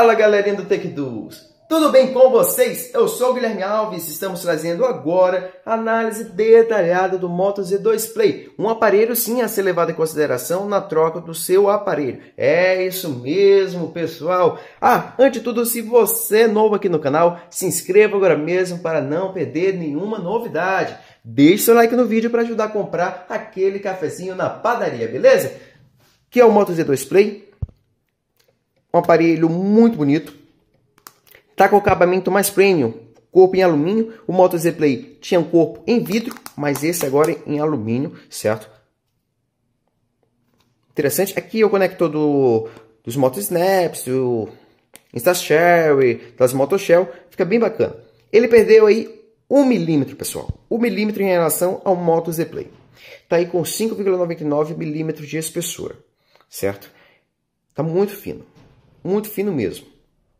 Fala, galerinha do TechDo's! Tudo bem com vocês? Eu sou o Guilherme Alves e estamos trazendo agora a análise detalhada do Moto Z2 Play, um aparelho sim a ser levado em consideração na troca do seu aparelho. É isso mesmo, pessoal! Antes de tudo, se você é novo aqui no canal, se inscreva agora mesmo para não perder nenhuma novidade. Deixe seu like no vídeo para ajudar a comprar aquele cafezinho na padaria, beleza? Que é o Moto Z2 Play, um aparelho muito bonito. Tá com o acabamento mais premium, corpo em alumínio. O Moto Z Play tinha um corpo em vidro, mas esse agora é em alumínio, certo? Interessante. Aqui é o conector dos Moto Snaps, do InstaShare, das Moto Shell. Fica bem bacana. Ele perdeu aí 1 milímetro, pessoal. 1 milímetro em relação ao Moto Z Play. Tá aí com 5,99 milímetros de espessura, certo? Tá muito fino mesmo.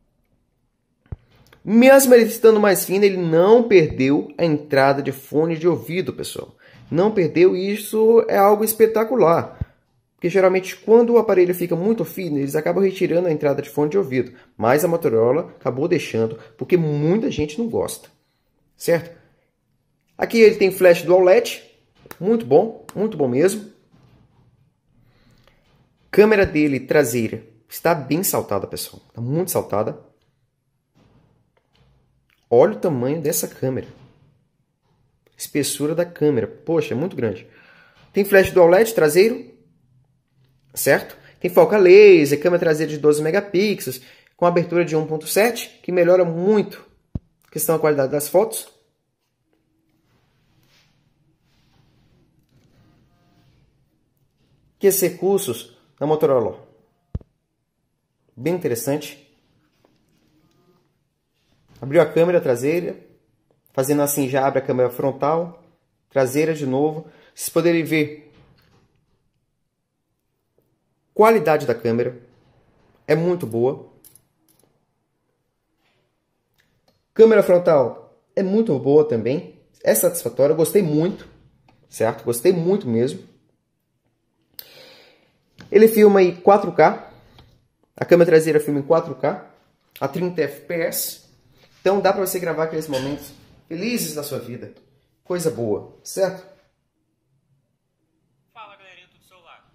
Mesmo ele estando mais fino, ele não perdeu a entrada de fone de ouvido, pessoal. Não perdeu, e isso é algo espetacular. Porque geralmente quando o aparelho fica muito fino, eles acabam retirando a entrada de fone de ouvido. Mas a Motorola acabou deixando, porque muita gente não gosta. Certo? Aqui ele tem flash Dual LED. Muito bom mesmo. Câmera dele traseira está bem saltada, pessoal. Está muito saltada. Olha o tamanho dessa câmera. Espessura da câmera. Poxa, é muito grande. Tem flash Dual LED traseiro. Certo? Tem foca laser, câmera traseira de 12 megapixels, com abertura de 1.7, que melhora muito a questão da qualidade das fotos. Que esses recursos da Motorola. Bem interessante. Abriu a câmera traseira, fazendo assim já abre a câmera frontal, traseira de novo. Vocês poderem ver a qualidade da câmera, é muito boa. Câmera frontal é muito boa também, é satisfatória, gostei muito, certo? Gostei muito mesmo. Ele filma em 4K, a câmera traseira filma em 4K, a 30 fps. Então dá para você gravar aqueles momentos felizes da sua vida. Coisa boa, certo? Fala, galerinha do celular.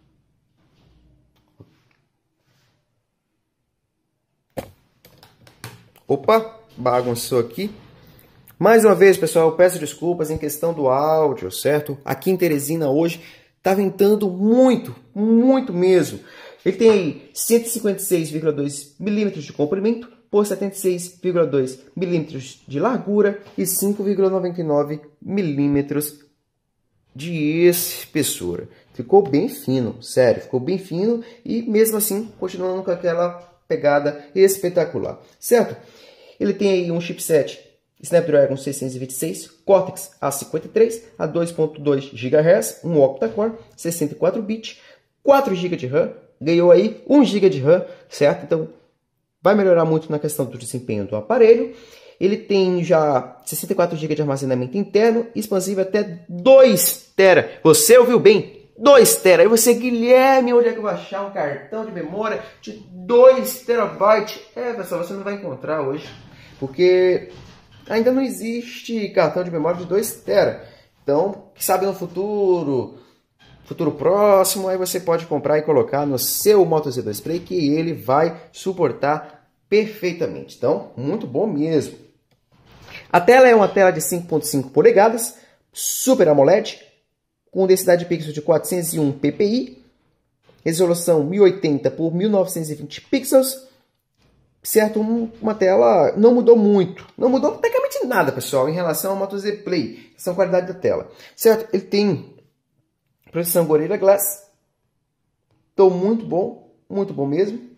Opa, bagunçou aqui. Mais uma vez, pessoal, eu peço desculpas em questão do áudio, certo? Aqui em Teresina hoje tá ventando muito mesmo. Ele tem aí 156,2 milímetros de comprimento por 76,2 milímetros de largura e 5,99 milímetros de espessura. Ficou bem fino, sério, ficou bem fino e mesmo assim continuando com aquela pegada espetacular, certo? Ele tem aí um chipset Snapdragon 626, Cortex A53 a 2.2 GHz, um octa-core, 64 bits, 4 GB de RAM, ganhou aí 1 GB de RAM, certo? Então vai melhorar muito na questão do desempenho do aparelho. Ele tem já 64 GB de armazenamento interno, expansível até 2 TB. Você ouviu bem? 2 TB. Aí você, Guilherme, onde é que eu vou achar um cartão de memória de 2 TB? Pessoal, você não vai encontrar hoje, porque ainda não existe cartão de memória de 2 TB. Então, quem sabe no futuro próximo, aí você pode comprar e colocar no seu Moto Z2 Play, que ele vai suportar perfeitamente. Então, muito bom mesmo. A tela é uma tela de 5.5 polegadas, Super AMOLED, com densidade de pixels de 401 ppi, resolução 1080 por 1920 pixels, certo? Uma tela não mudou muito, não mudou praticamente nada, pessoal, em relação ao Moto Z Play, essa é a qualidade da tela, certo? Ele tem proteção Gorilla Glass. Então, muito bom mesmo.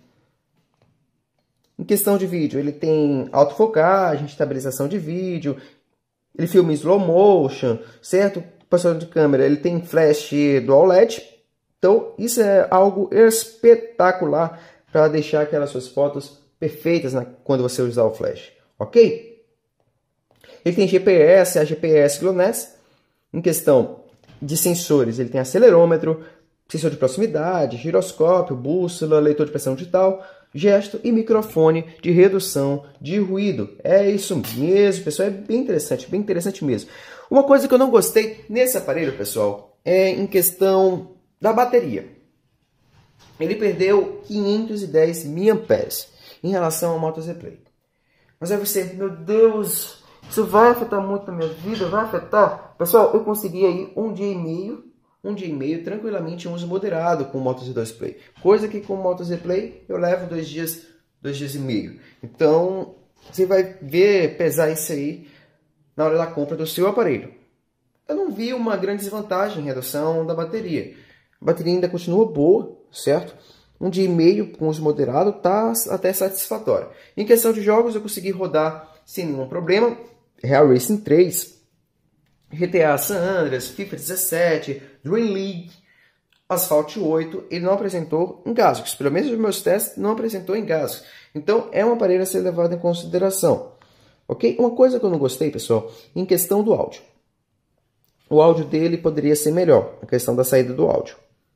Em questão de vídeo, ele tem autofocagem, estabilização de vídeo. Ele filma em slow motion, certo? Posição de câmera, ele tem flash Dual LED. Então, isso é algo espetacular para deixar aquelas suas fotos perfeitas quando você usar o flash, ok? Ele tem GPS, a GPS GLONASS. Em questão de sensores, ele tem acelerômetro, sensor de proximidade, giroscópio, bússola, leitor de pressão digital, gesto e microfone de redução de ruído. É isso mesmo, pessoal, é bem interessante mesmo. Uma coisa que eu não gostei nesse aparelho, pessoal, é em questão da bateria. Ele perdeu 510 mAh em relação ao Moto Z Play. Mas aí você, meu Deus, isso vai afetar muito na minha vida? Vai afetar? Pessoal, eu consegui aí um dia e meio tranquilamente em uso moderado com o Moto Z2 Play. Coisa que com o Moto Z Play eu levo 2 dias e meio. Então, você vai ver pesar isso aí na hora da compra do seu aparelho. Eu não vi uma grande desvantagem em redução da bateria. A bateria ainda continua boa, certo? Um dia e meio com uso moderado tá até satisfatório. Em questão de jogos, eu consegui rodar sem nenhum problema. Real Racing 3, GTA San Andreas, FIFA 17, Dream League, Asphalt 8, ele não apresentou engasgos. Pelo menos nos meus testes, não apresentou engasgos. Então, é um aparelho a ser levado em consideração. Ok? Uma coisa que eu não gostei, pessoal, em questão do áudio. O áudio dele poderia ser melhor, a questão da saída do áudio.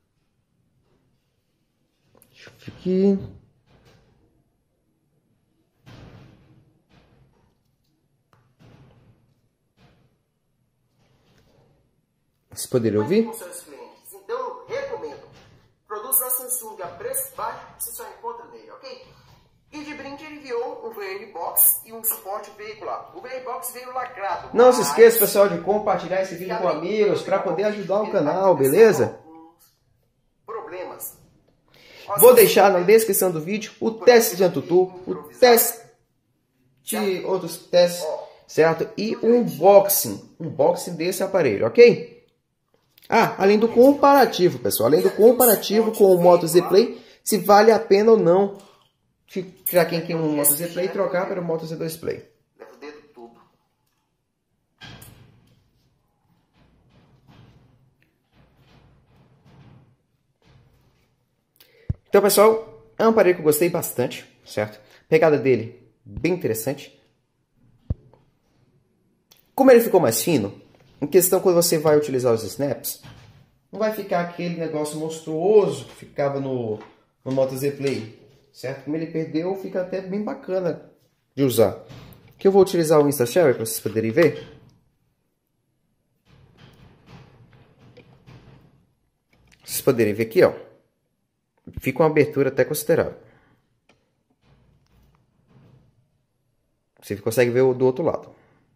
Deixa eu ver aqui. Vocês poderiam ouvir? Com seus clientes. Então eu recomendo. Produtos da Samsung a preço baixo, você só encontra nele, ok? E de brinde ele enviou um VN-Box e um suporte veicular. O VN-Box veio lacrado. Não se esqueça, pessoal, de compartilhar esse vídeo com amigos para poder ajudar o canal, beleza? Problemas. Vou deixar na descrição do vídeo o teste de AnTuTu, o teste de outros testes, certo? E um unboxing desse aparelho, ok? Ah, além do comparativo, pessoal, além do comparativo com o Moto Z Play, se vale a pena ou não para quem tem um Moto Z Play trocar para o Moto Z2 Play. Leva o dedo tudo. Então, pessoal, é um aparelho que eu gostei bastante, certo? A pegada dele, bem interessante. Como ele ficou mais fino, em questão quando você vai utilizar os snaps, não vai ficar aquele negócio monstruoso que ficava no Moto Z Play, certo? Como ele perdeu, fica até bem bacana de usar. Aqui eu vou utilizar o InstaShare para vocês poderem ver. Vocês poderem ver aqui, ó. Fica uma abertura até considerável. Você consegue ver do outro lado.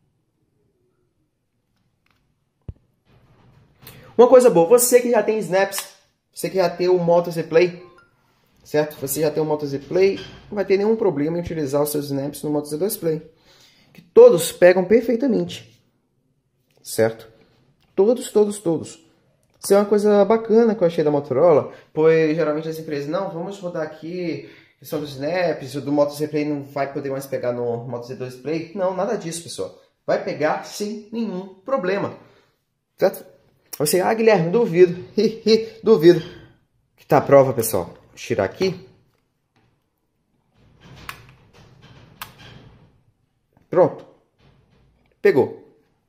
Uma coisa boa, você que já tem snaps, você que já tem o Moto Z Play, certo? Você já tem o Moto Z Play, não vai ter nenhum problema em utilizar os seus snaps no Moto Z2 Play. Que todos pegam perfeitamente, certo? Todos. Isso é uma coisa bacana que eu achei da Motorola, pois geralmente as empresas, não, vamos rodar aqui questão dos snaps, o do Moto Z Play não vai poder mais pegar no Moto Z2 Play. Não, nada disso, pessoal. Vai pegar sem nenhum problema, certo? Você, Guilherme, duvido, duvido. Que tá a prova, pessoal. Vou tirar aqui. Pronto. Pegou.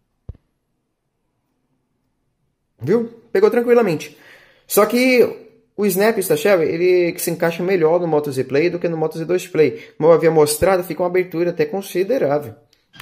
Viu? Pegou tranquilamente. Só que o Snap InstaShare, ele se encaixa melhor no Moto Z Play do que no Moto Z2 Play. Como eu havia mostrado, fica uma abertura até considerável.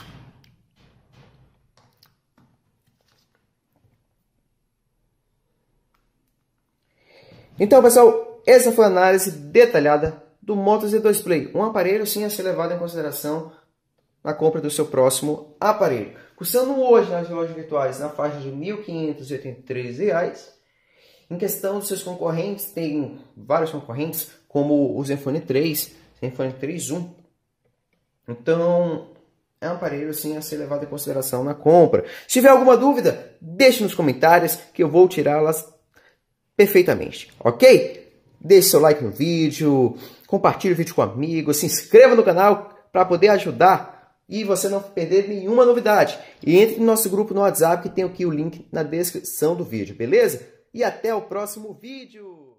Então, pessoal, essa foi a análise detalhada do Moto Z2 Play. Um aparelho, sim, a ser levado em consideração na compra do seu próximo aparelho. Custando hoje nas lojas virtuais na faixa de R$ 1.583. Em questão dos seus concorrentes, tem vários concorrentes, como o Zenfone 3, Zenfone 3.1. Então, é um aparelho, sim, a ser levado em consideração na compra. Se tiver alguma dúvida, deixe nos comentários que eu vou tirá-las perfeitamente, ok? Deixe seu like no vídeo, compartilhe o vídeo com amigos, se inscreva no canal para poder ajudar e você não perder nenhuma novidade. E entre no nosso grupo no WhatsApp que tem aqui o link na descrição do vídeo, beleza? E até o próximo vídeo!